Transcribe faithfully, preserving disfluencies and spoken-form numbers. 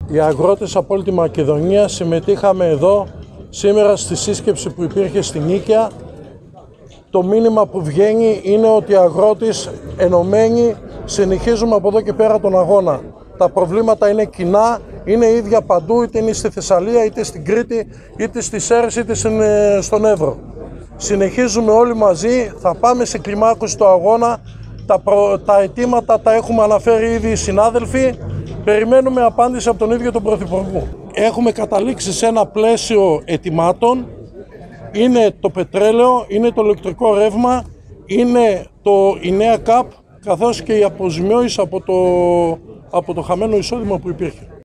Οι αγρότες από όλη τη Μακεδονία συμμετείχαμε εδώ σήμερα στη σύσκεψη που υπήρχε στη Νίκαια. Το μήνυμα που βγαίνει είναι ότι οι αγρότες ενωμένοι συνεχίζουμε από εδώ και πέρα τον αγώνα. Τα προβλήματα είναι κοινά, είναι ίδια παντού, είτε είναι στη Θεσσαλία, είτε στην Κρήτη, είτε στις Σέρρες, είτε στον Εύρο. Συνεχίζουμε όλοι μαζί, θα πάμε σε κλιμάκωση του αγώνα. Τα, προ... τα αιτήματα τα έχουμε αναφέρει ήδη οι συνάδελφοι. Περιμένουμε απάντηση από τον ίδιο τον Πρωθυπουργό. Έχουμε καταλήξει σε ένα πλαίσιο αιτημάτων. Είναι το πετρέλαιο, είναι το ηλεκτρικό ρεύμα, είναι το, η νέα ΚΑΠ, καθώς και η αποζημιώση από το, από το χαμένο εισόδημα που υπήρχε.